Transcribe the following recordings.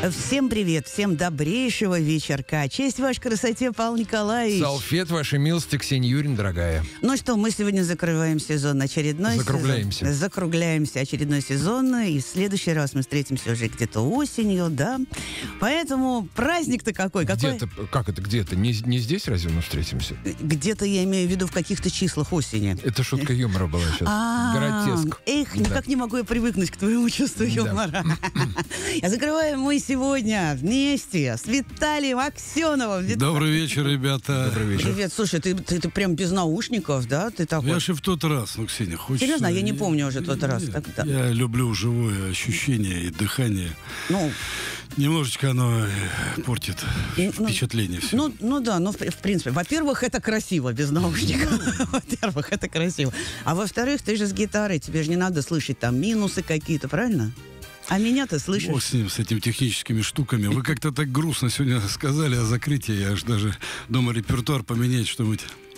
Всем привет, всем добрейшего вечерка. Честь вашей красоте, Павел Николаевич. Салфет, вашей милости, Ксения Юрьевна, дорогая. Ну что, мы сегодня закрываем сезон очередной. Закругляемся. Закругляемся очередной сезон. И в следующий раз мы встретимся уже где-то осенью, да. Поэтому праздник-то какой? Где-то, как это где-то? Не здесь разве мы встретимся? Где-то я имею в виду в каких-то числах осени. Это шутка юмора была сейчас. Гротеск. Эх, никак не могу я привыкнуть к твоему чувству юмора. Я закрываю мы сегодня вместе с Виталием Аксеновым. Добрый вечер, ребята. Добрый вечер. Привет, слушай, ты прям без наушников, да? Ты такой. Я же в тот раз, ну, Ксения, хочешь... Серьезно? Я не помню уже тот раз. Так. Я люблю живое ощущение и дыхание. Ну, немножечко оно портит впечатление. Все. Ну да, в принципе. Во-первых, это красиво без наушников. Во-первых, это красиво. А во-вторых, ты же с гитарой, тебе же не надо слышать там минусы какие-то, правильно? А меня ты слышишь? Бог с ним, с этими техническими штуками. Вы как-то так грустно сегодня сказали о закрытии. Я аж даже думаю репертуар поменять, что-нибудь.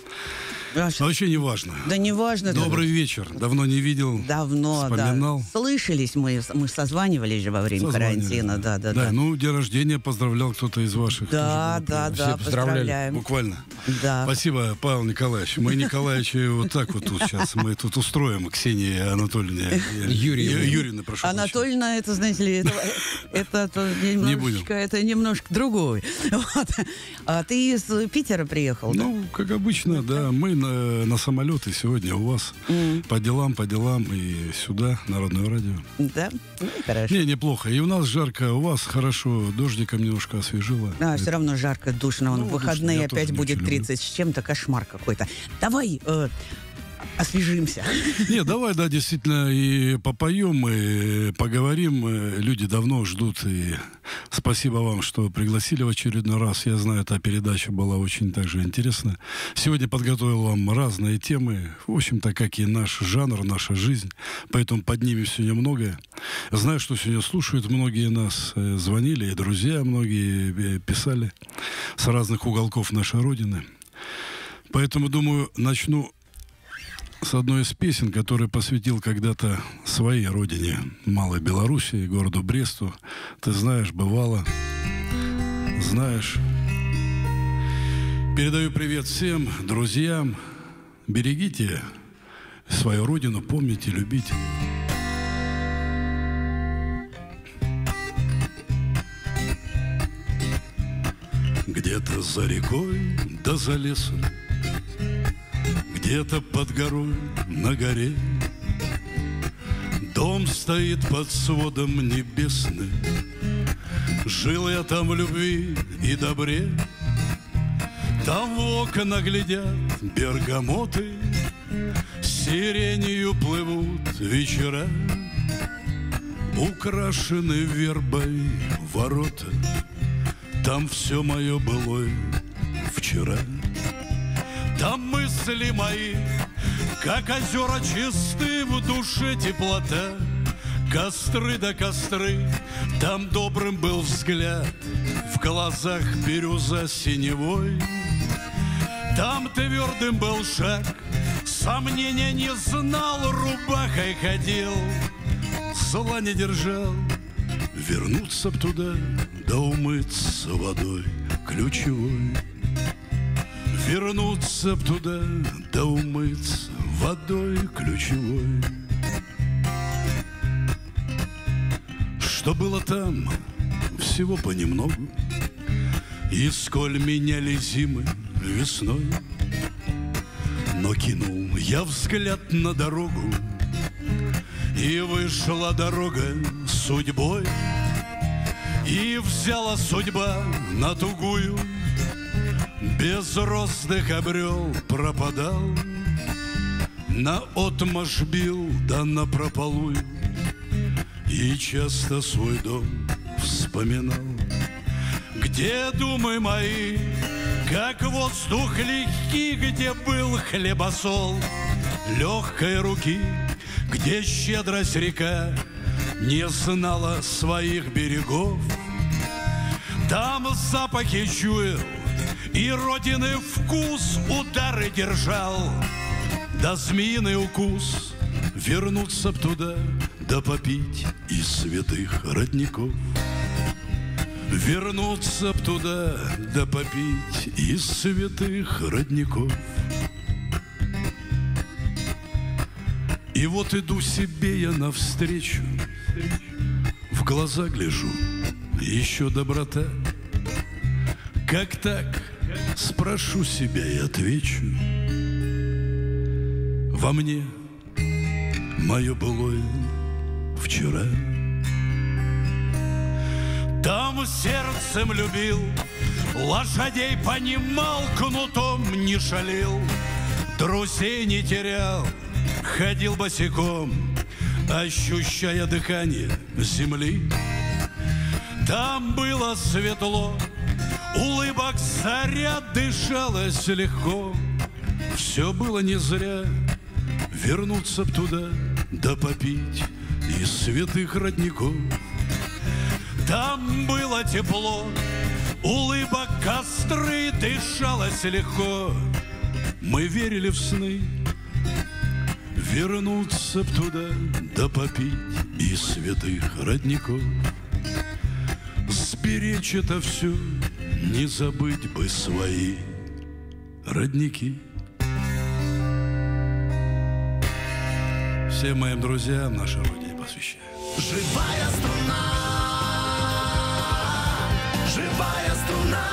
Но вообще не важно. Да не важно. Добрый вечер. Давно не видел. Давно, вспоминал. Да. Слышались мы созванивались же во время карантина. Да. Ну, день рождения поздравлял кто-то из ваших. Да, поздравляем. Буквально. Да. Спасибо, Павел Николаевич. Мы Николаевича вот так вот тут сейчас. Мы тут устроим Ксении Анатольевне. Юрьевна, прошу. Анатольевна, это, знаете ли, это немножечко, это немножко другой. Вот. А ты из Питера приехал? Ну, да? Как обычно, да. Мы на самолеты сегодня у вас. По делам и сюда, Народное радио. Да? Ну, хорошо. Неплохо. И у нас жарко, у вас хорошо. Дождиком немножко освежило. Все равно жарко, душно. В выходные опять будет 30 с чем-то. Кошмар какой-то. Давай освежимся. Давай, действительно, и попоем, и поговорим. Люди давно ждут, и спасибо вам, что пригласили в очередной раз. Я знаю, эта передача была очень также интересна. Сегодня подготовил вам разные темы, в общем-то, как и наш жанр, наша жизнь. Поэтому поднимем сегодня многое. Знаю, что сегодня слушают многие нас, звонили, и друзья многие писали с разных уголков нашей Родины. Поэтому, думаю, начну с одной из песен, которую посвятил когда-то своей родине, Малой Белоруссии, городу Бресту. Ты знаешь, бывало, знаешь. Передаю привет всем друзьям. Берегите свою родину, помните, любите. Где-то за рекой, да за лесом, где-то под горой, на горе, дом стоит под сводом небесным. Жил я там в любви и добре. Там в окна глядят бергамоты, сиренью плывут вечера. Украшены вербой ворота, там все мое былое вчера. Там мысли мои, как озера чисты, в душе теплота. Костры да костры, там добрым был взгляд, в глазах бирюза синевой. Там твердым был шаг, сомнения не знал, рубахой ходил, зла не держал. Вернуться б туда, да умыться водой ключевой. Вернуться б туда, да умыться водой ключевой. Что было там, всего понемногу, и сколь меняли зимы весной. Но кинул я взгляд на дорогу, и вышла дорога судьбой, и взяла судьба на тугую. Безроздых обрел, пропадал, наотмашь бил, да напропалую, и часто свой дом вспоминал. Где думы мои, как воздух легкий, где был хлебосол легкой руки, где щедрость река не знала своих берегов. Там запахи чуял и родины вкус, удары держал, да змеиный укус. Вернуться б туда, да попить из святых родников. Вернуться б туда, да попить из святых родников. И вот иду себе я навстречу, в глаза гляжу, еще доброта. Как так, спрошу себя и отвечу. Во мне мое былое вчера. Там сердцем любил, лошадей понимал, кнутом не шалил, трусей не терял, ходил босиком, ощущая дыхание земли. Там было светло, улыбок заря, дышалось легко. Все было не зря, вернуться б туда, да попить из святых родников. Там было тепло, улыбок костры, дышалось легко. Мы верили в сны, вернуться б туда, да попить из святых родников. Сберечь это все, не забыть бы свои родники. Всем моим друзьям нашей родине посвящаю. Живая струна, живая струна.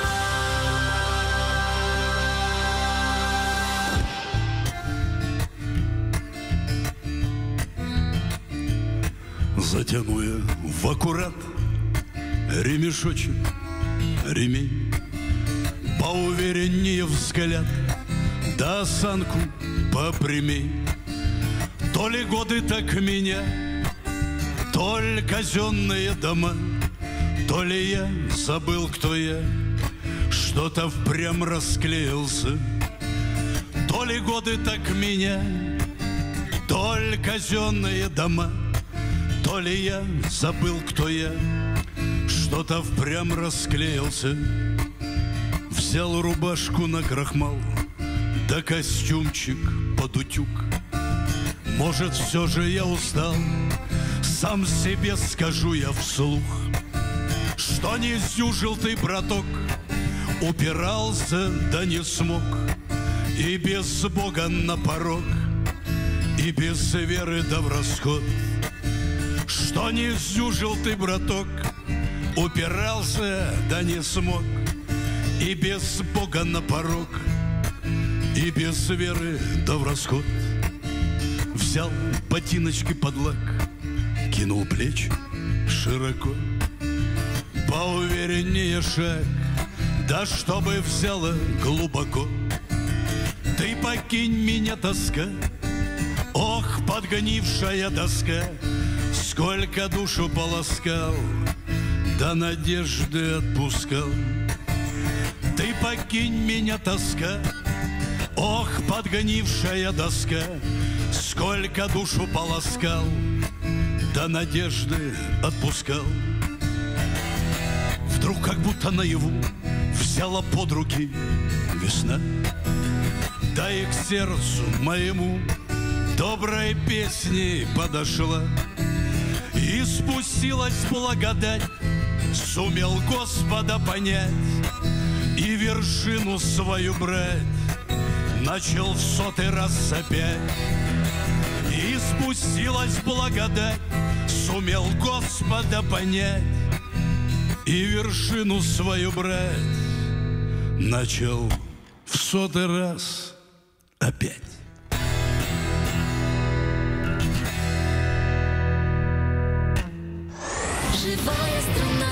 Затяну я в аккурат ремешочек, ремень, поувереннее взгляд, да осанку попрямей. То ли годы так меня, то ли казенные дома, то ли я забыл, кто я, что-то впрямь расклеился. То ли годы так меня, то ли казенные дома, то ли я забыл, кто я, что-то впрямь расклеился. Взял рубашку на крахмал, да костюмчик под утюг. Может, все же я устал, сам себе скажу я вслух, что не сдюжил ты, браток, упирался, да не смог. И без Бога на порог, и без веры да в расход. Что не сдюжил ты, браток, упирался, да не смог. И без Бога на порог, и без веры да в расход. Взял ботиночки под лак, кинул плечи широко, поувереннее шаг, да чтобы взяло глубоко. Ты покинь меня, тоска, ох, подгнившая доска, сколько душу полоскал, да надежды отпускал. Ты покинь меня, тоска, ох, подгнившая доска, сколько душу полоскал, да надежды отпускал. Вдруг как будто наяву взяла под руки весна, да и к сердцу моему доброй песней подошла. И спустилась благодать, сумел Господа понять, и вершину свою брать начал в 100-й раз опять. И спустилась благодать, сумел Господа понять, и вершину свою брать начал в 100-й раз опять. Живая струна.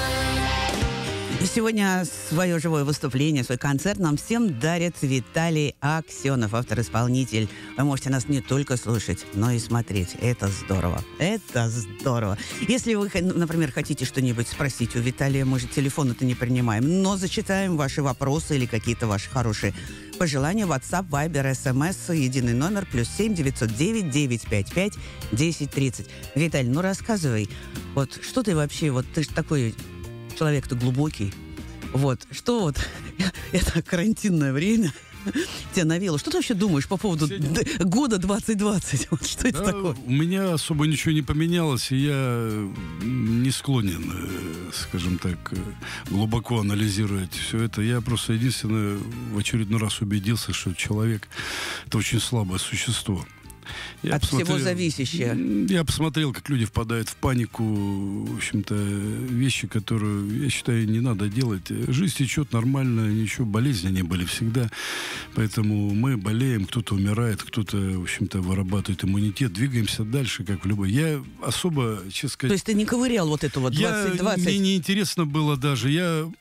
И сегодня свое живое выступление, свой концерт нам всем дарит Виталий Аксенов, автор-исполнитель. Вы можете нас не только слушать, но и смотреть. Это здорово. Это здорово. Если вы, например, хотите что-нибудь спросить у Виталия, мы же телефон-то не принимаем, но зачитаем ваши вопросы или какие-то ваши хорошие пожелания. WhatsApp, Viber, SMS, единый номер, +7 909 955 1030. Виталий, ну рассказывай, вот что ты вообще, вот ты же такой человек-то глубокий. Вот, что вот это карантинное время, тебя навело. Что ты вообще думаешь по поводу года 2020? Вот что это такое? У меня особо ничего не поменялось, и я не склонен, скажем так, глубоко анализировать все это. Я просто единственное в очередной раз убедился, что человек — это очень слабое существо. От всего зависящее. Я посмотрел, как люди впадают в панику, в общем-то, вещи, которые, я считаю, не надо делать. Жизнь течет нормально, ничего, болезни не были всегда. Поэтому мы болеем, кто-то умирает, кто-то, в общем-то, вырабатывает иммунитет. Двигаемся дальше, как в любой. Я особо, честно сказать... То есть ты не ковырял вот это вот 2020? Мне не интересно было даже.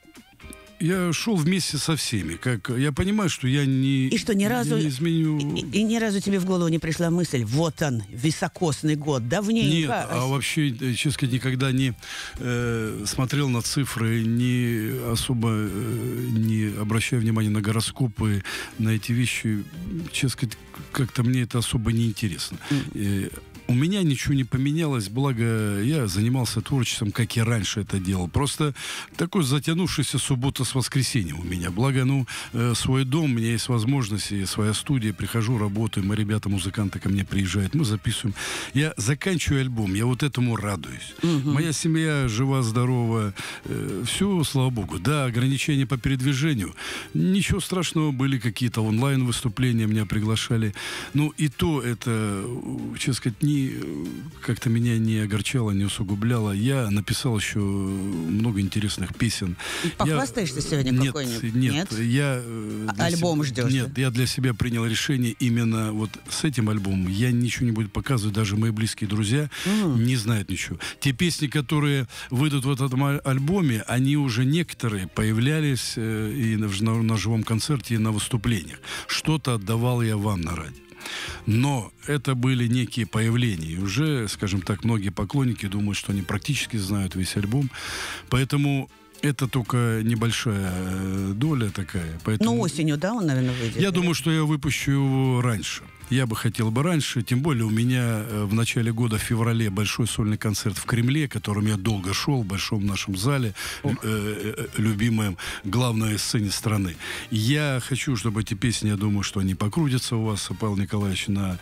Я шел вместе со всеми. Как, я понимаю, что я не изменю... И ни разу тебе в голову не пришла мысль, вот он, високосный год, давненько. Нет, а вообще, честно сказать, никогда не смотрел на цифры, не особо не обращая внимания на гороскопы, на эти вещи. Честно сказать, как-то мне это особо не интересно. У меня ничего не поменялось, благо я занимался творчеством, как и раньше это делал. Просто такой затянувшийся суббота с воскресеньем у меня. Благо, свой дом, у меня есть возможности, своя студия, прихожу, работаю, мои ребята-музыканты ко мне приезжают, мы записываем. Я заканчиваю альбом, я вот этому радуюсь. Моя семья жива, здорова, все, слава богу. Да, ограничения по передвижению, ничего страшного, были какие-то онлайн-выступления, меня приглашали. Ну, и то это, честно сказать, как-то меня не огорчало, не усугубляло. Я написал еще много интересных песен. Похвастаешься сегодня какой-нибудь? Нет. Я альбом ждешь? Нет, я для себя принял решение именно вот с этим альбомом. Я ничего не буду показывать, даже мои близкие друзья не знают ничего. Те песни, которые выйдут в этом альбоме, они уже некоторые появлялись и на живом концерте, и на выступлениях. Что-то отдавал я вам на радио. Но это были некие появления. И уже, скажем так, многие поклонники думают, что они практически знают весь альбом. Поэтому это только небольшая доля такая. Поэтому... Ну, осенью, да, он, наверное, выйдет? Я думаю, что я выпущу его раньше. Я бы хотел бы раньше, тем более у меня в начале года, в феврале, большой сольный концерт в Кремле, которым я долго шел, в большом нашем зале, любимом, главной сцене страны. Я хочу, чтобы эти песни, я думаю, что они покрутятся у вас, Павел Николаевич, на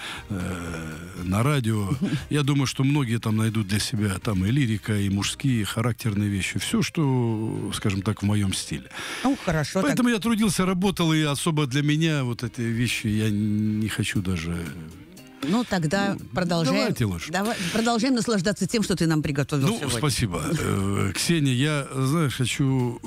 радио. Я думаю, что многие там найдут для себя там и лирика, и мужские, и характерные вещи. Все, что, скажем так, в моем стиле. Ну, хорошо. Поэтому я трудился, работал, и особо для меня вот эти вещи я не хочу даже... Ну, тогда продолжаем. Продолжаем наслаждаться тем, что ты нам приготовил сегодня. Спасибо. Ксения, я, знаешь, хочу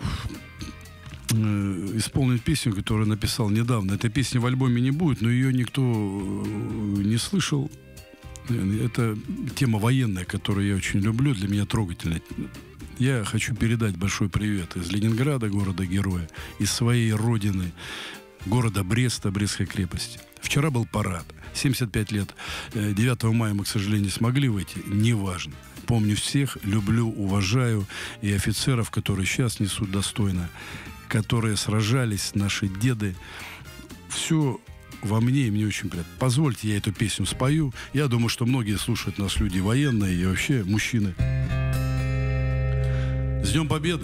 исполнить песню, которую написал недавно. Этой песни в альбоме не будет, но ее никто не слышал. Это тема военная, которую я очень люблю, для меня трогательная. Я хочу передать большой привет из Ленинграда, города-героя, из своей родины, города Бреста, Брестской крепости. Вчера был парад. 75 лет. 9 мая мы, к сожалению, не смогли выйти. Неважно. Помню всех, люблю, уважаю. И офицеров, которые сейчас несут достойно, которые сражались, наши деды. Все во мне, и мне очень приятно. Позвольте, я эту песню спою. Я думаю, что многие слушают нас люди военные и вообще мужчины. С Днем Победы!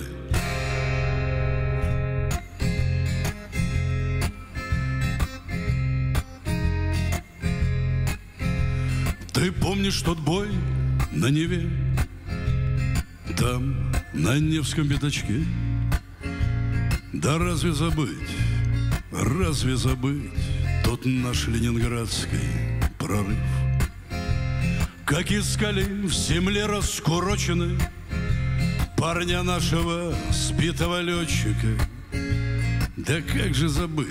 Ты помнишь тот бой на Неве, там, на Невском пятачке? Да разве забыть тот наш ленинградский прорыв? Как искали в земле раскуроченной парня нашего сбитого летчика. Да как же забыть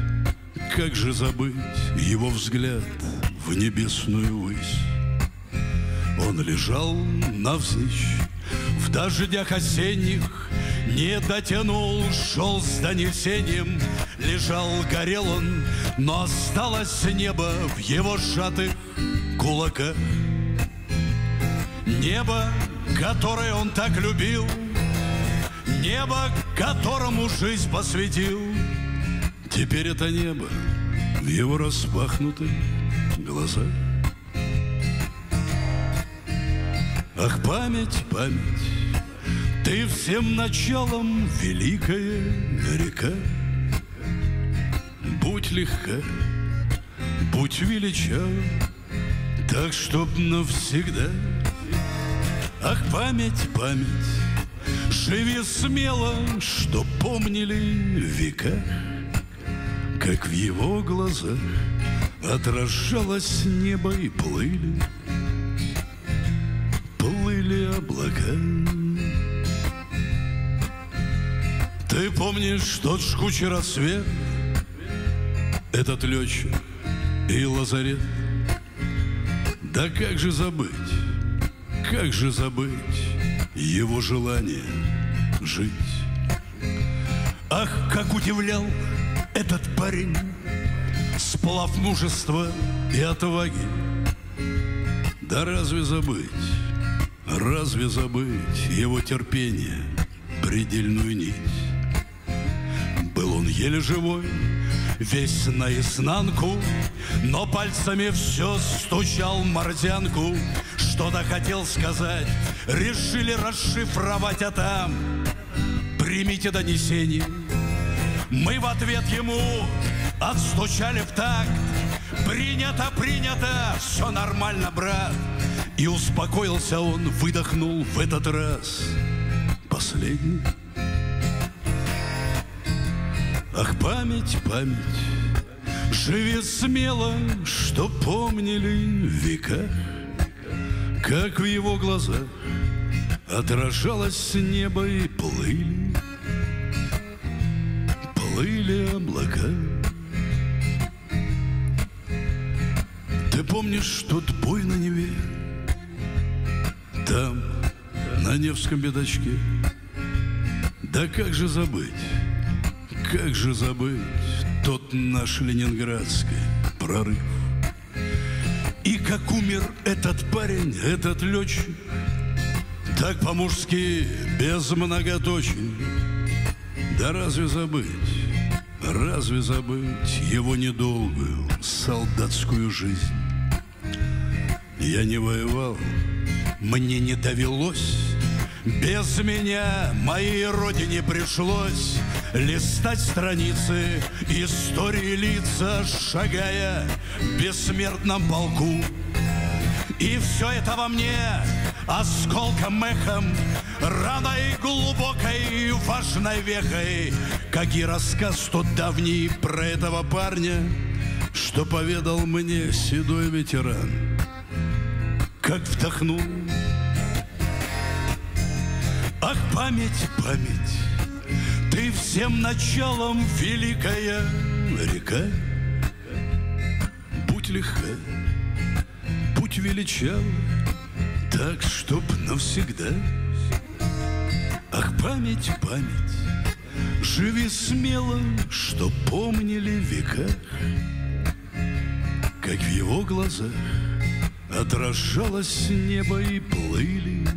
его взгляд в небесную высь. Он лежал навзничь в дождях осенних, не дотянул, шел с донесением. Лежал, горел он, но осталось небо в его сжатых кулаках. Небо, которое он так любил, небо, которому жизнь посвятил. Теперь это небо в его распахнутых глазах. Ах, память, ты всем началом великая река. будь легка, будь величав, так, чтоб навсегда. Ах, память, память, живи смело, что помнили века, как в его глазах отражалось небо и плыли облака. Ты помнишь тот жгучий рассвет, этот летчик и лазарет? Да как же забыть его желание жить? Ах, как удивлял этот парень сплав мужества и отваги! Да разве забыть его терпение, предельную нить? Был он еле живой, весь наизнанку, но пальцами все стучал морзянку. Что-то хотел сказать, решили расшифровать, а там примите донесение. Мы в ответ ему отстучали в такт: принято, принято, все нормально, брат. И успокоился он, выдохнул в этот раз последний. Ах, память, память, живи смело, что помнили века, как в его глазах отражалось небо и плыли облака. Ты помнишь тот бой на Неве, там, на Невском бедочке? Да как же забыть тот наш ленинградский прорыв? И как умер этот парень, этот летчик, так по-мужски, без многоточий. Да разве забыть его недолгую солдатскую жизнь? Я не воевал, мне не довелось, без меня моей родине пришлось листать страницы истории, лица, шагая в бессмертном полку. И все это во мне осколком, эхом, раной глубокой, важной вехой, как и рассказ тот давний про этого парня, что поведал мне седой ветеран. Как вдохнул, ах, память, память, ты всем началом великая река. Будь легка, будь величав, так, чтоб навсегда. Ах, память, память, живи смело, что помнили века, как в его глазах отражалось небо и плыли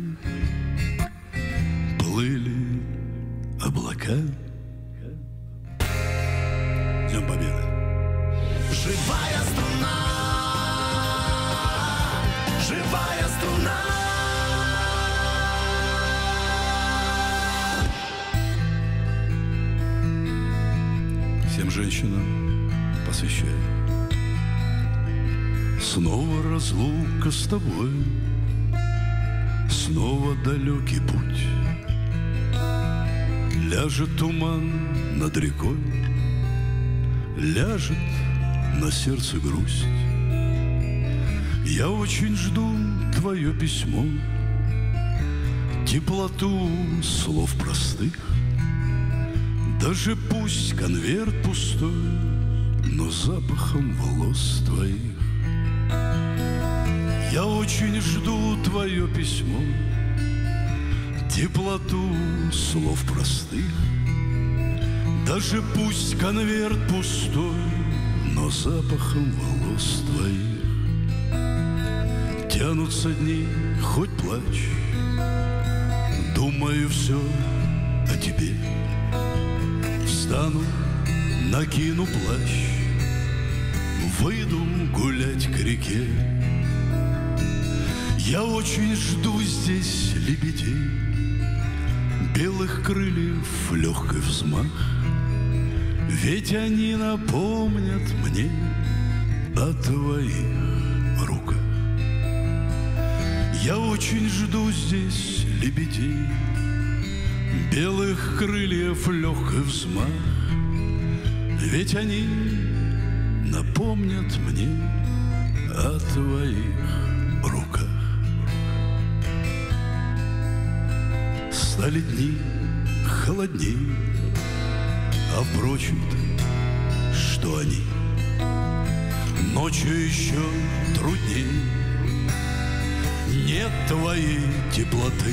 облака. Днем Победы! Живая струна, живая струна. Всем женщинам посвящаю. Снова разлука с тобой, снова далекий путь. Ляжет туман над рекой, ляжет на сердце грусть. Я очень жду твое письмо, теплоту слов простых. Даже пусть конверт пустой, но запахом волос твоих. Я очень жду твое письмо, теплоту слов простых. Даже пусть конверт пустой, но запахом волос твоих. Тянутся дни, хоть плачь, думаю все о тебе. Встану, накину плащ, выйду гулять к реке. Я очень жду здесь лебедей, белых крыльев легкий взмах, Ведь они напомнят мне о твоих руках. Я очень жду здесь лебедей, белых крыльев легкий взмах. Ведь они напомнят мне о твоих руках. Стали дни холодней, а впрочем-то, что они? Ночью еще трудней. Нет твоей теплоты.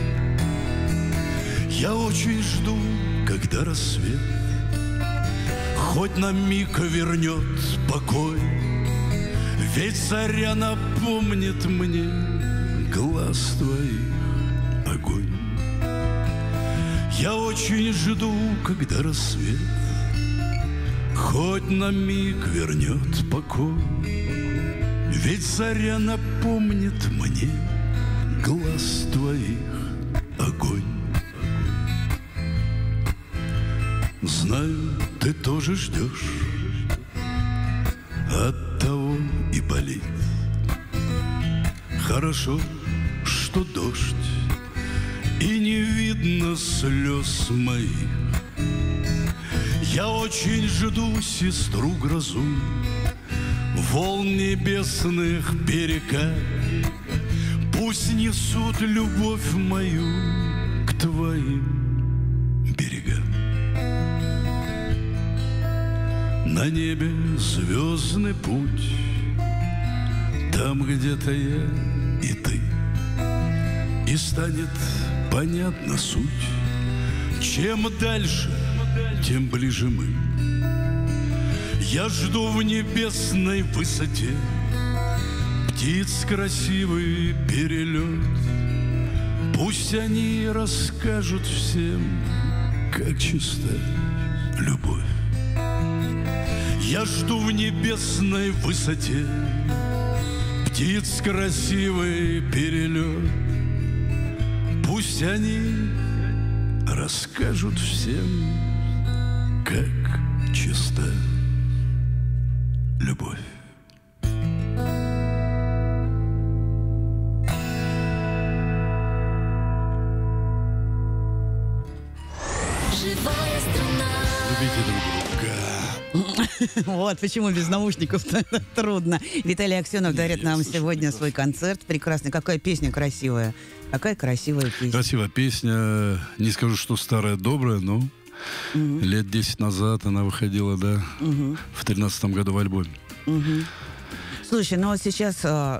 Я очень жду, когда рассвет хоть на миг вернет покой. Ведь заря напомнит мне глаз твоих огонь. Я очень жду, когда рассвет хоть на миг вернет покой. Ведь заря напомнит мне глаз твоих огонь. Знаю, ты тоже ждешь, оттого и болит. Хорошо, что дождь, и не видно слез моих. Я очень жду сестру грозу, волн небесных берега. Пусть несут любовь мою к твоим берегам. На небе звездный путь, там где-то я и ты, и станет понятна суть. Чем дальше, тем ближе мы. Я жду в небесной высоте птиц красивый перелет. Пусть они расскажут всем, как чиста любовь. Я жду в небесной высоте птиц красивый перелет. Пусть они расскажут всем, как чиста любовь. Живая струна. Любите друг друга. Вот почему без наушников трудно. Виталий Аксенов дарит нам сегодня свой концерт прекрасный. Какая песня красивая. Какая красивая песня. Красивая песня. Не скажу, что старая, добрая, но лет 10 назад она выходила, да, в 13-м году в альбоме. Слушай, ну вот сейчас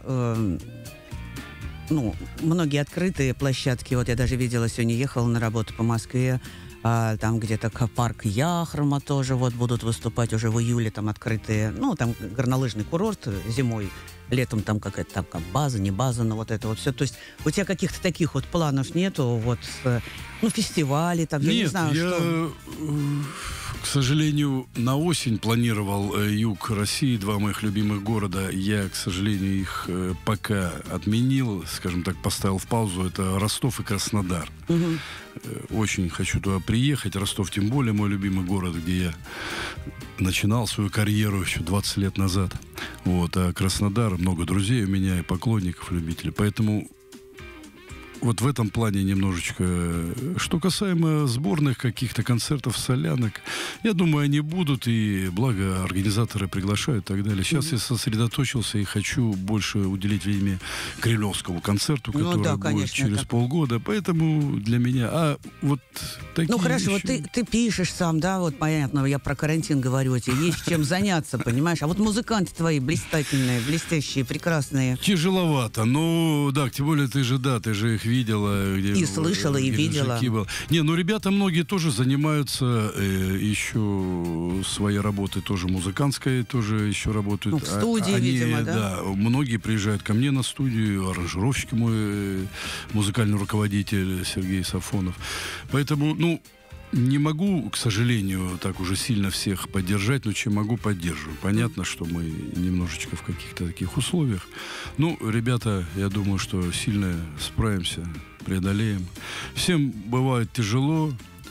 многие открытые площадки. Вот я даже видела, сегодня ехала на работу по Москве. Там где-то парк Яхрома тоже вот будут выступать уже в июле, там открытые, там горнолыжный курорт зимой, летом там какая-то там база, не база, но вот это вот все. То есть у тебя каких-то таких вот планов нету, вот, фестивали там, я не знаю, что... К сожалению, на осень планировал юг России, два моих любимых города. Я, к сожалению, их пока отменил, скажем так, поставил в паузу. Это Ростов и Краснодар. Очень хочу туда приехать. Ростов, тем более, мой любимый город, где я начинал свою карьеру еще 20 лет назад. Вот. А Краснодар, много друзей у меня и поклонников, любителей. Поэтому вот в этом плане немножечко. Что касаемо сборных каких-то концертов, солянок, я думаю, они будут, и благо организаторы приглашают и так далее. Сейчас я сосредоточился и хочу больше уделить время Кремлевскому концерту, который будет через полгода. Поэтому для меня... вот такие хорошо, еще... вот ты пишешь сам, да, вот понятно, я про карантин говорю, у тебя есть чем заняться, понимаешь? А вот музыканты твои блистательные, блестящие, прекрасные. Тяжеловато, но да, тем более ты же их видела. И слышала, и видела. Ребята многие тоже занимаются еще своей работой, тоже музыкантской, тоже еще работают. В студии, видимо, да? Да, многие приезжают ко мне на студию, аранжировщик мой, музыкальный руководитель Сергей Сафонов. Поэтому, не могу, к сожалению, так уже сильно всех поддержать, но чем могу, поддерживаю. Понятно, что мы немножечко в каких-то таких условиях. Ребята, я думаю, что сильно справимся, преодолеем. Всем бывает тяжело.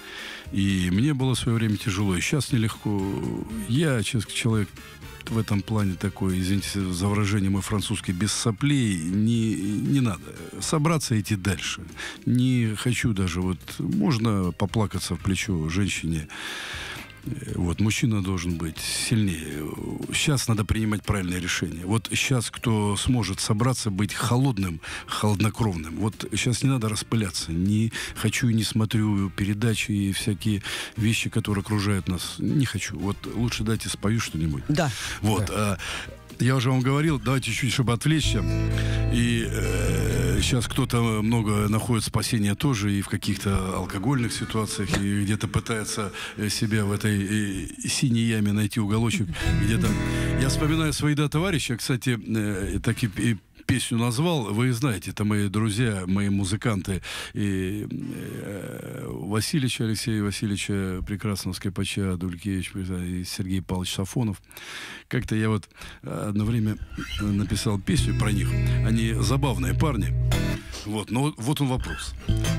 И мне было в свое время тяжело, и сейчас нелегко. Я, честно, человек в этом плане такой, извините за выражение мой французский, без соплей, не надо. Собраться и идти дальше. Не хочу даже, вот, можно поплакаться в плечо женщине. Вот, мужчина должен быть сильнее. Сейчас надо принимать правильные решения. Вот сейчас кто сможет собраться, быть холодным, холоднокровным. Вот сейчас не надо распыляться. Не хочу и не смотрю передачи и всякие вещи, которые окружают нас. Не хочу. Вот лучше дайте спою что-нибудь. Да. Вот. Я уже вам говорил, давайте чуть-чуть, чтобы отвлечься. И сейчас кто-то много находит спасения тоже и в каких-то алкогольных ситуациях, и где-то пытается себя в этой синей яме найти уголочек. Где-то. Я вспоминаю своих товарищей, кстати, так и песню назвал, вы знаете, это мои друзья, мои музыканты, и Васильевич, Алексей Васильевича Прекрасного, Скрипача, Дулькевич, и Сергей Павлович Сафонов. Как-то я вот одно время написал песню про них. Они забавные парни. Вот, но вот он вопрос.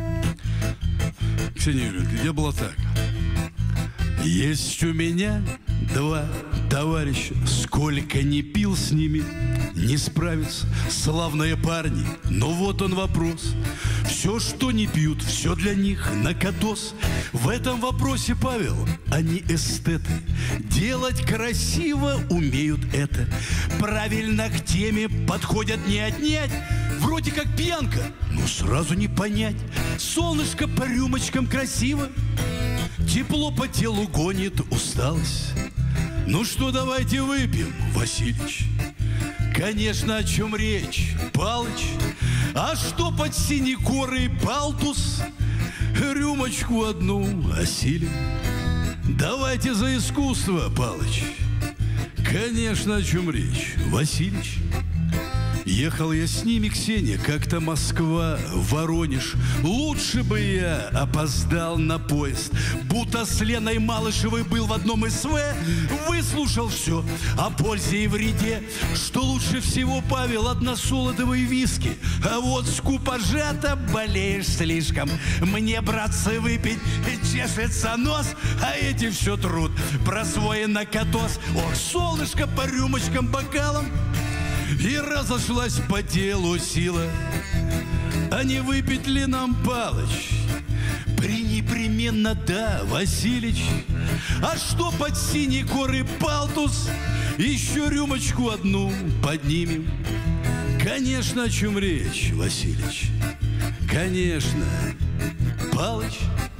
Ксения Юрьевна, где было так? Есть у меня два товарища, сколько ни пил с ними, не справятся, славные парни. Но вот он вопрос. Все, что не пьют, все для них накатос. В этом вопросе, Павел, они эстеты. Делать красиво умеют это. Правильно к теме подходят не отнять. Вроде как пьянка, но сразу не понять. Солнышко по рюмочкам красиво, тепло по телу гонит усталость. Ну что, давайте выпьем, Василич. Конечно, о чем речь, Палыч? А что под синекорой палтус? Рюмочку одну осилим. Давайте за искусство, Палыч. Конечно, о чем речь, Василич? Ехал я с ними, Ксения, как-то Москва, Воронеж. Лучше бы я опоздал на поезд. Будто с Леной Малышевой был в одном СВ. Выслушал все о пользе и вреде. Что лучше всего, Павел, односолодовые виски. А вот скупо жато болеешь слишком. Мне, братцы, выпить чешется нос. А эти все труд про свой накатос. Ох, солнышко по рюмочкам, бокалам. И разошлась по телу сила. А не выпить ли нам, Палыч? Пренепременно да, Василич. А что под синей коры палтус? Еще рюмочку одну поднимем. Конечно, о чем речь, Василич? Конечно, Палыч.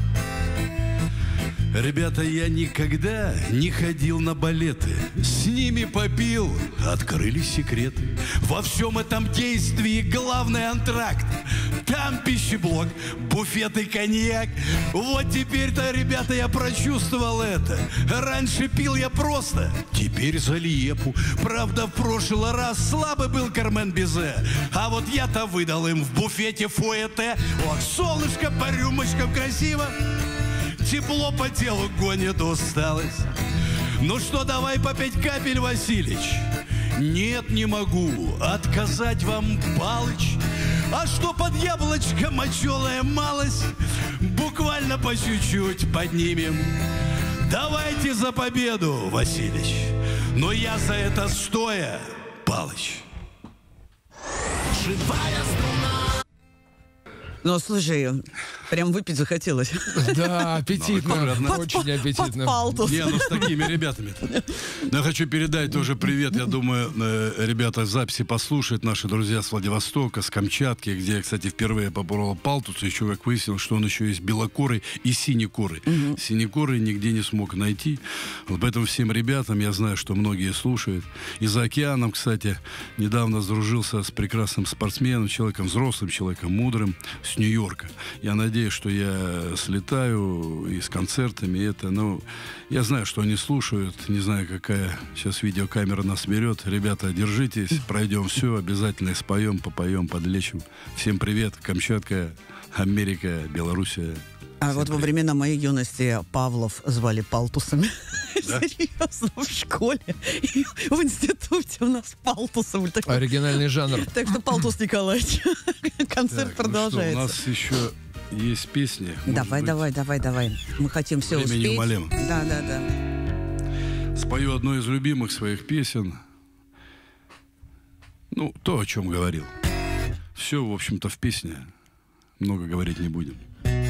Ребята, я никогда не ходил на балеты. С ними попил, открылись секреты. Во всем этом действии главный антракт. Там пищеблок, буфет и коньяк. Вот теперь-то, ребята, я прочувствовал это. Раньше пил я просто, теперь за лиепу. Правда, в прошлый раз слабый был Кармен Бизе. А вот я-то выдал им в буфете фуэте. Ох, солнышко по рюмочкам красиво. Тепло по телу гонит усталость. Ну что, давай по 5 капель, Василич? Нет, не могу отказать вам, Палыч. А что под яблочко моченая малость? Буквально по чуть-чуть поднимем. Давайте за победу, Василич. Но я за это стоя, Палыч. Живая струна. Ну, слушай, прям выпить захотелось. Да, аппетитно, очень аппетитно. Не, ну с такими ребятами. Но я хочу передать тоже привет. Я думаю, ребята записи послушают, наши друзья с Владивостока, с Камчатки, где я, кстати, впервые попробовал палтус. Еще как выяснилось, что он еще есть белокурый и синекурый. Синекурый нигде не смог найти. Вот поэтому всем ребятам, я знаю, что многие слушают. И за океаном, кстати, недавно сдружился с прекрасным спортсменом, человеком взрослым, человеком мудрым, с Нью-Йорка. Я надеюсь, что я слетаю и с концертами, и это, ну, я знаю, что они слушают, не знаю, какая сейчас видеокамера нас берет. Ребята, держитесь, пройдем все, обязательно споем, попоем, подлечим. Всем привет, Камчатка, Америка, Белоруссия. А вот во времена моей юности Павлов звали палтусами. Да? Серьезно, в школе и в институте у нас палтусы были. Оригинальный жанр. Так что Палтус Николаевич. Концерт Так, продолжается. Ну что, у нас еще есть песни. Давай. Мы хотим все время успеть. неумолимо. Да. Спою одну из любимых своих песен. Ну, то, о чем говорил. Все, в общем-то, в песне. Много говорить не будем.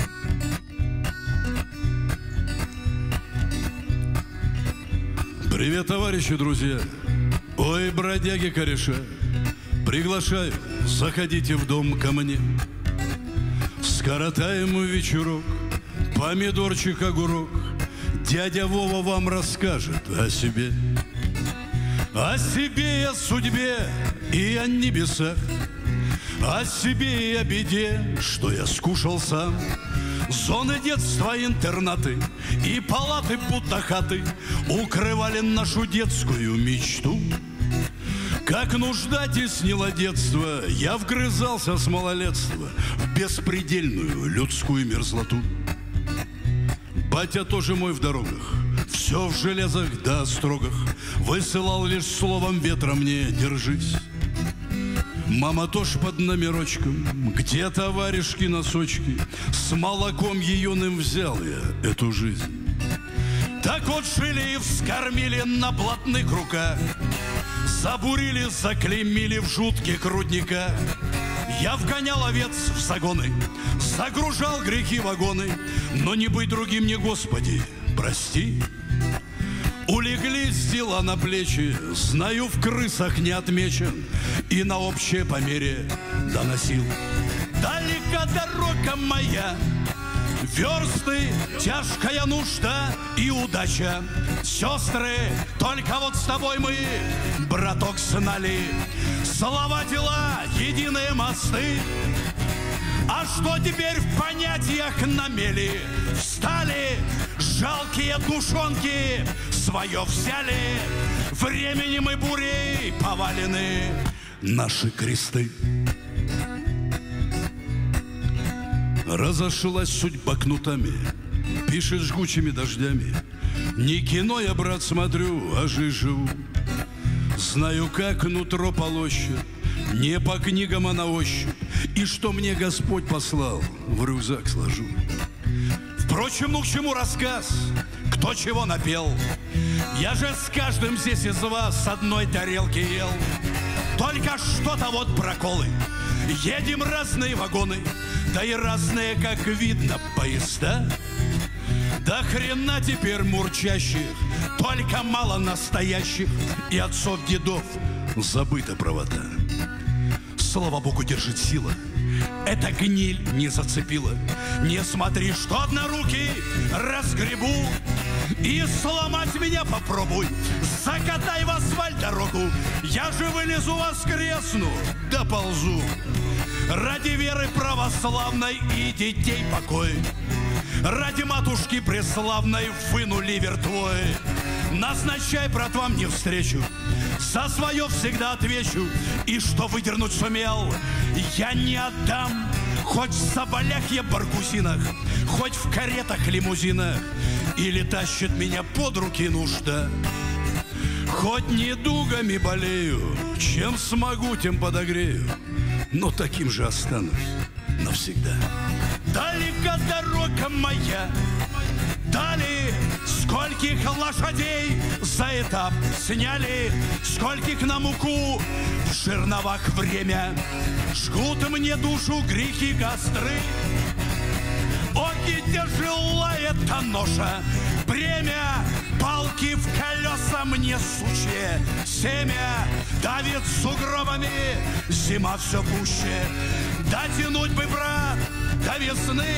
Привет, товарищи, друзья. Ой, бродяги кореша, приглашаю, заходите в дом ко мне. Скоротаем вечерок, помидорчик, огурок. Дядя Вова вам расскажет о себе. О себе и о судьбе, и о небесах. О себе и о беде, что я скушал сам. Зоны детства, интернаты и палаты будто хаты укрывали нашу детскую мечту. Как нужда теснила детство, я вгрызался с малолетства в беспредельную людскую мерзлоту. Батя тоже мой в дорогах, все в железах да острогах, высылал лишь словом ветра мне «держись». Мама тоже под номерочком, где товаришки носочки, с молоком еюным взял я эту жизнь. Так вот жили и вскормили на блатных руках, забурили, заклеймили в жутких рудниках. Я вгонял овец в загоны, загружал грехи вагоны, но не быть другим мне, Господи, прости. Улеглись дела на плечи, знаю, в крысах не отмечен, и на общее помере доносил. Далека дорога моя, версты, тяжкая нужда и удача. Сестры, только вот с тобой мы, браток, знали. Слова, дела, единые мосты. А что теперь в понятиях на мели? Встали жалкие душонки, свое взяли. Временем и бурей повалены наши кресты. Разошлась судьба кнутами, пишет жгучими дождями. Не кино я, брат, смотрю, а жизнь живу. Знаю, как нутро полощет, не по книгам, а на ощупь. И что мне Господь послал, в рюкзак сложу. Впрочем, ну к чему рассказ, кто чего напел? Я же с каждым здесь из вас с одной тарелки ел. Только что-то вот проколы. Едем разные вагоны, да и разные, как видно, поезда. Да хрена теперь мурчащих, только мало настоящих. И отцов-дедов забыта правота. Слава Богу, держит сила. Эта гниль не зацепила. Не смотри, что однорукий разгребу. И сломать меня попробуй, закатай в асфальт дорогу. Я же вылезу, воскресну, доползу. Ради веры православной и детей покой, ради матушки преславной выну ливер твой. Назначай, братва, мне встречу, за свое всегда отвечу. И что выдернуть сумел, я не отдам. Хоть в соболях я баркусинах, хоть в каретах-лимузинах, или тащит меня под руки нужда. Хоть недугами болею, чем смогу, тем подогрею, но таким же останусь навсегда. Далека дорога моя, дали, скольких лошадей за этап сняли, скольких на муку в жерновах время. Жгут мне душу грехи костры. Ох, и тяжелая та ноша, бремя, палки в колеса мне сучье. Семя давит сугробами, зима все пуще. Дотянуть бы, брат, до весны.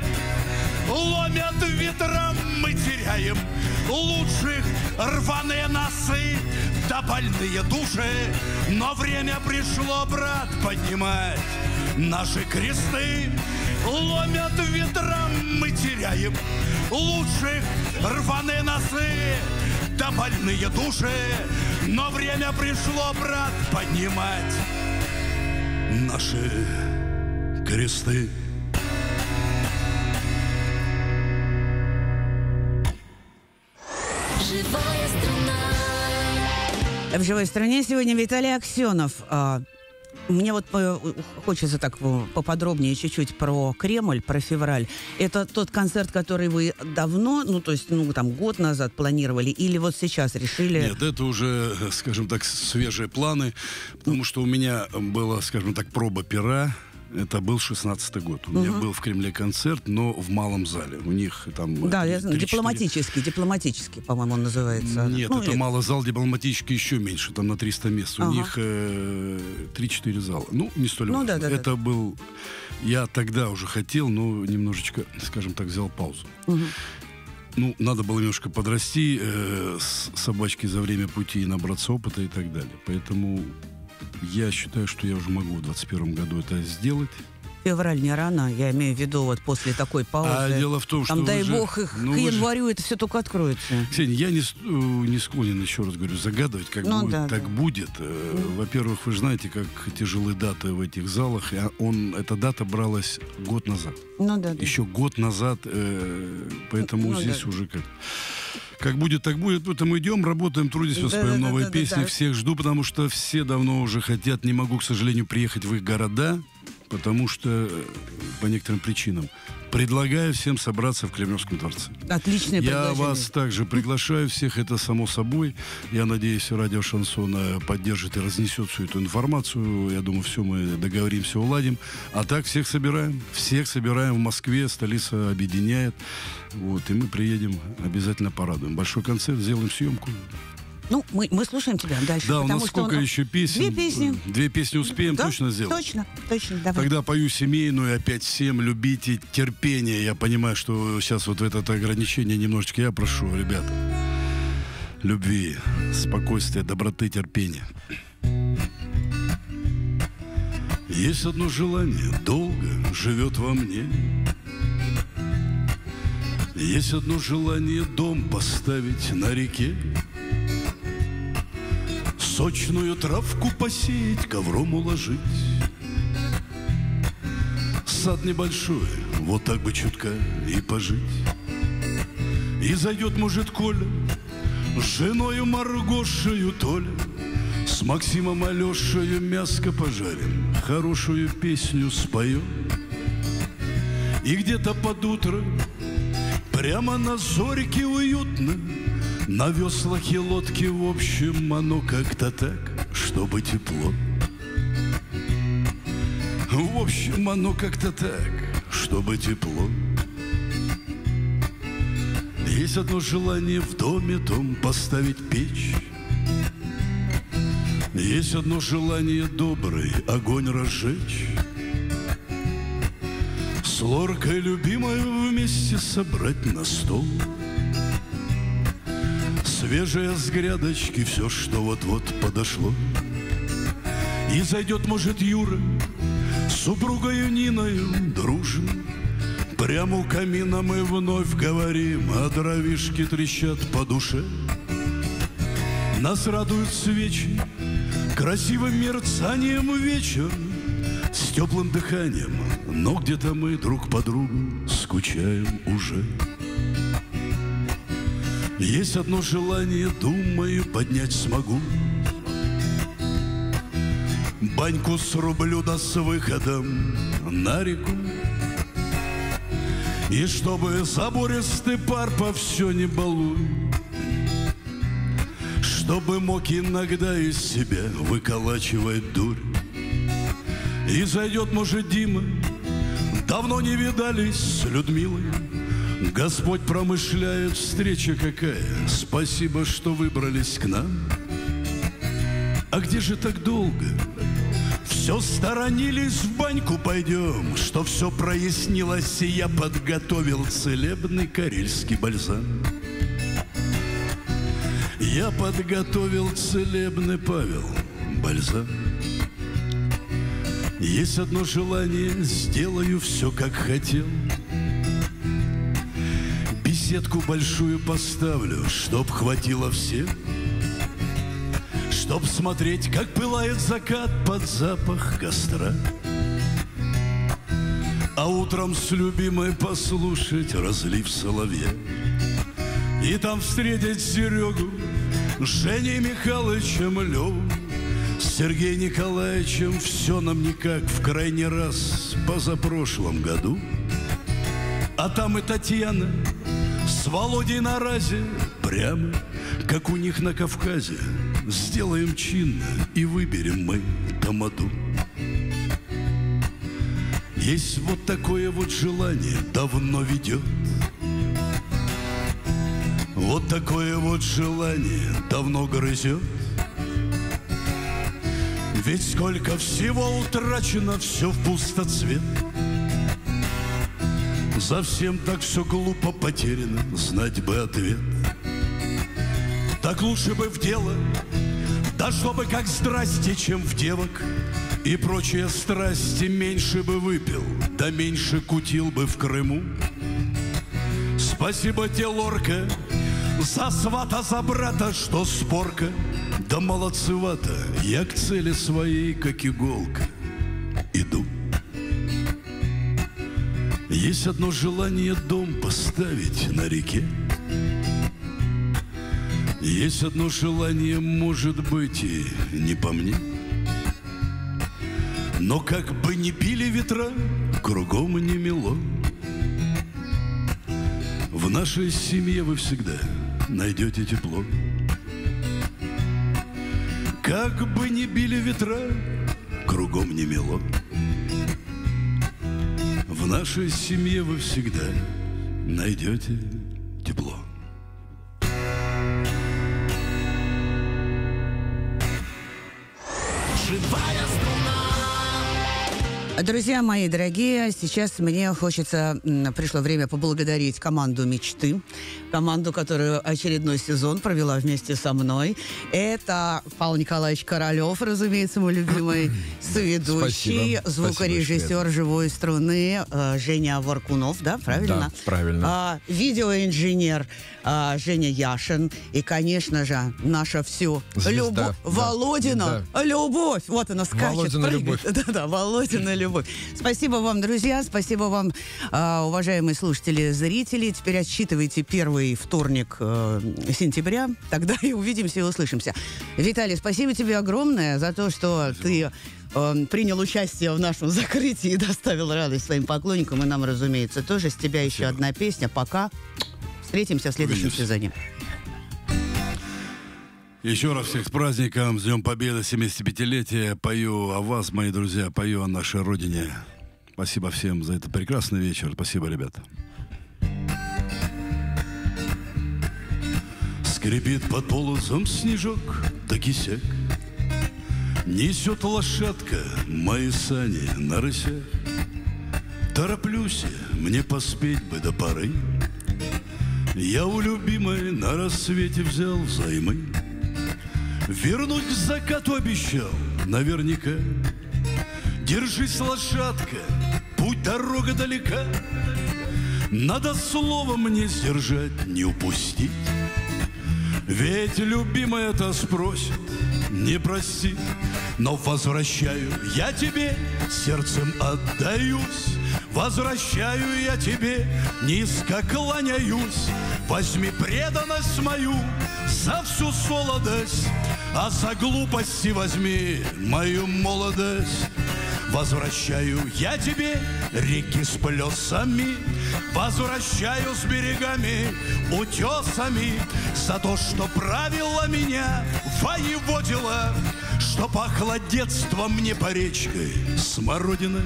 Ломят ветром, мы теряем лучших, рваные носы да больные души. Но время пришло, брат, поднимать наши кресты. Ломят ветром, мы теряем лучших, рваные носы да больные души. Но время пришло, брат, поднимать наши кресты. В «Живой стране» сегодня Виталий Аксенов. Мне вот хочется так поподробнее чуть-чуть про Кремль, про февраль. Это тот концерт, который вы давно, то есть, там, год назад планировали, или вот сейчас решили? Нет, это уже, скажем так, свежие планы, потому что у меня была, скажем так, проба пера. Это был 16-й год. У меня был в Кремле концерт, но в малом зале. У них там... Да, я знаю, дипломатический, по-моему, он называется. Нет, это малый зал, дипломатический еще меньше, там на 300 мест. У них 3-4 зала. Не столь важно. Это был... Я тогда уже хотел, но немножечко, скажем так, взял паузу. Надо было немножко подрасти с собачкой за время пути и набраться опыта и так далее. Поэтому... Я считаю, что я уже могу в 2021 году это сделать. Февраль не рано, я имею в виду вот после такой паузы. А дело в том, что там, дай бог, к январю это все только откроется. Ксения, я не склонен, еще раз говорю, загадывать, как будет, так будет. Во-первых, вы же знаете, как тяжелые даты в этих залах. Эта дата бралась год назад. Еще год назад, поэтому здесь уже как... Как будет, так будет. Поэтому идем, работаем, трудимся, споем новые песни. Всех жду, потому что все давно уже хотят. Не могу, к сожалению, приехать в их города, потому что по некоторым причинам. Предлагаю всем собраться в Кремлевском дворце. Отличное предложение. Я вас также приглашаю всех, это само собой. Я надеюсь, радио Шансон поддержит и разнесет всю эту информацию. Я думаю, все мы договоримся, уладим. А так всех собираем. Всех собираем в Москве, столица объединяет. И мы приедем, обязательно порадуем. Большой концерт, сделаем съемку. Мы слушаем тебя дальше. Да, у нас сколько еще песен? 2 песни. 2 песни успеем точно сделать? Точно, давай. Тогда пою семейную, опять всем любите терпение. Я понимаю, что сейчас вот это ограничение немножечко. Я прошу, ребята, любви, спокойствия, доброты, терпения. Есть одно желание, долго живет во мне. Есть одно желание, дом поставить на реке. Сочную травку посеять, ковром уложить. Сад небольшой, вот так бы чутка и пожить. И зайдет, может, Коля с женою Маргошею Толя, с Максимом Алешею мяско пожарим, хорошую песню споем. И где-то под утро, прямо на зорьке уютно, на веслах и лодке, в общем, оно как-то так, чтобы тепло. В общем, оно как-то так, чтобы тепло. Есть одно желание в доме том поставить печь. Есть одно желание добрый огонь разжечь. С Лоркой любимой вместе собрать на стол. Свежее с грядочки все, что вот-вот подошло. И зайдет, может, Юра с супругою Ниною дружим. Прямо у камина мы вновь говорим, а дровишки трещат по душе. Нас радуют свечи красивым мерцанием вечер, с теплым дыханием, но где-то мы друг по другу скучаем уже. Есть одно желание, думаю, поднять смогу. Баньку срублю, да с выходом на реку. И чтобы забористый пар по все не балуй, чтобы мог иногда из себя выколачивать дурь. И зайдет, может, Дима, давно не видались с Людмилой. Господь промышляет, встреча какая, спасибо, что выбрались к нам. А где же так долго? Все сторонились, в баньку пойдем, что все прояснилось, и я подготовил целебный карельский бальзам. Я подготовил целебный, Павел, бальзам. Есть одно желание, сделаю все, как хотел. Беседку большую поставлю, чтоб хватило всем. Чтоб смотреть, как пылает закат под запах костра. А утром с любимой послушать разлив соловья. И там встретить Серегу с Женей Михайловичем Леву, С Сергеем Николаевичем все нам никак в крайний раз позапрошлом году. А там и Татьяна с Володей на разе, прямо как у них на Кавказе. Сделаем чинно и выберем мы тамаду. Есть вот такое вот желание, давно ведет. Вот такое вот желание давно грызет. Ведь сколько всего утрачено, все в пустоцвет. Совсем так все глупо потеряно, знать бы ответ. Так лучше бы в дело дошло бы как здрасте, чем в девок. И прочие страсти меньше бы выпил, да меньше кутил бы в Крыму. Спасибо тебе, Лорка, за свата, за брата, что спорка. Да молодцевато, я к цели своей, как иголка, иду. Есть одно желание дом поставить на реке. Есть одно желание, может быть, и не по мне. Но как бы ни били ветра, кругом не мело. В нашей семье вы всегда найдете тепло. Как бы ни били ветра, кругом не мело. В нашей семье вы всегда найдете тепло. Живая струна. Друзья мои дорогие, сейчас мне пришло время поблагодарить команду «Мечты», команду, которую очередной сезон провела вместе со мной. Это Павел Николаевич Королев, разумеется, мой любимый соведущий, звукорежиссер «Живой струны» Женя Воркунов, да, правильно? Да, правильно. Видеоинженер Женя Яшин и, конечно же, наша все любовь, Володина любовь. Вот она скачет, Володина любовь. Да, Володина любовь. Спасибо вам, друзья, спасибо вам, уважаемые слушатели, зрители. Теперь отсчитывайте первый вторник сентября, тогда и увидимся и услышимся. Виталий, спасибо тебе огромное за то, что ты принял участие в нашем закрытии и доставил радость своим поклонникам, и нам, разумеется, тоже. С тебя еще одна песня. Пока. Встретимся в следующем сезоне. Еще раз всех с праздником, с Днем Победы, 75-летия. Пою о вас, мои друзья, пою о нашей Родине. Спасибо всем за этот прекрасный вечер. Спасибо, ребята. Скрипит под полозом снежок, да кисяк. Несет лошадка мои сани на рысях. Тороплюсь, мне поспеть бы до поры. Я у любимой на рассвете взял взаймы. Вернуть к закату обещал, наверняка. Держись, лошадка, путь дорога далека. Надо слово мне сдержать, не упустить. Ведь любимая-то спросит, не простит. Но возвращаю я тебе, сердцем отдаюсь. Возвращаю я тебе, низко кланяюсь. Возьми преданность мою за всю солодость, а за глупости возьми мою молодость. Возвращаю я тебе реки с плесами, возвращаю с берегами, утесами. За то, что правила меня, воеводила, что пахло детством мне по речкой смородиной.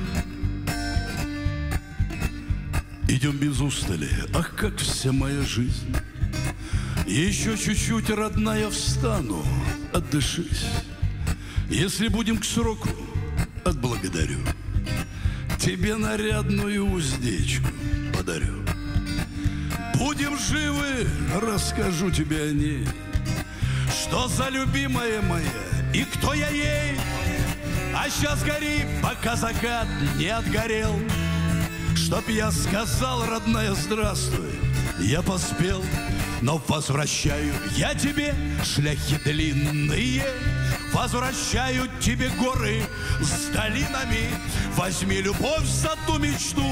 Идем без устали, ах, как вся моя жизнь. Еще чуть-чуть, родная, встану, отдышись. Если будем к сроку, отблагодарю. Тебе нарядную уздечку подарю. Будем живы, расскажу тебе о ней. Что за любимая моя и кто я ей. А сейчас гори, пока закат не отгорел. Чтоб я сказал, родная, здравствуй, я поспел. Но возвращаю я тебе шляхи длинные, возвращаю тебе горы с долинами. Возьми любовь за ту мечту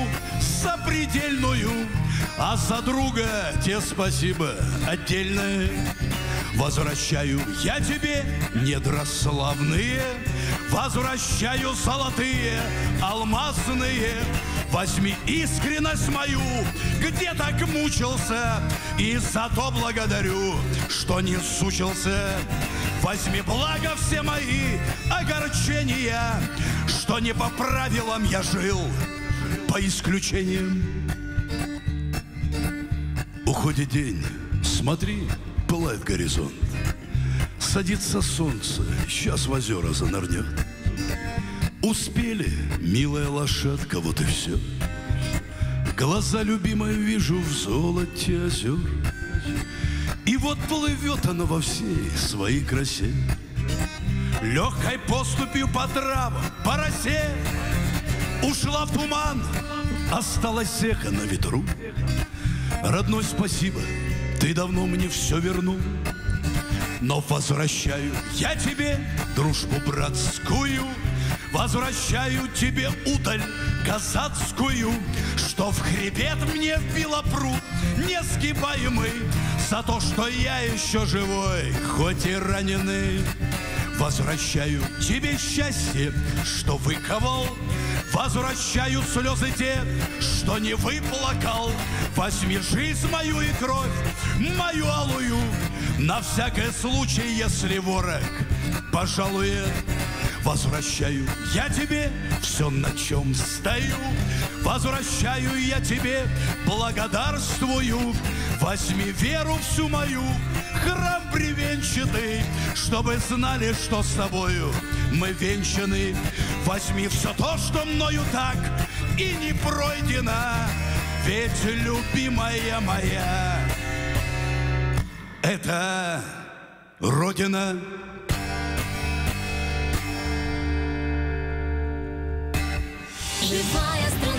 запредельную, а за друга тебе спасибо отдельное. Возвращаю я тебе недра славные, возвращаю золотые, алмазные. Возьми искренность мою, где так мучился, и за то благодарю, что не сучился. Возьми благо все мои огорчения, что не по правилам я жил, по исключениям. Уходит день, смотри, пылает горизонт. Садится солнце, сейчас в озера занырнет. Успели, милая лошадка, вот и все. Глаза любимой вижу в золоте озер. И вот плывет она во всей своей красе, легкой поступью по травам, по росе. Ушла в туман, осталась эхо на ветру. Родной, спасибо, ты давно мне все вернул. Но возвращаю я тебе дружбу братскую, возвращаю тебе удаль казацкую, что в хребет мне вбила пруд несгибаемый, за то, что я еще живой, хоть и раненый. Возвращаю тебе счастье, что выковал, возвращаю слезы те, что не выплакал. Возьми жизнь мою и кровь мою алую, на всякий случай, если ворог пожалует. Возвращаю я тебе все, на чем стою, возвращаю я тебе, благодарствую. Возьми веру всю мою, храм бревенчатый, чтобы знали, что с тобою мы венчаны. Возьми все то, что мною так и не пройдено, ведь любимая моя — это Родина. Живая страна.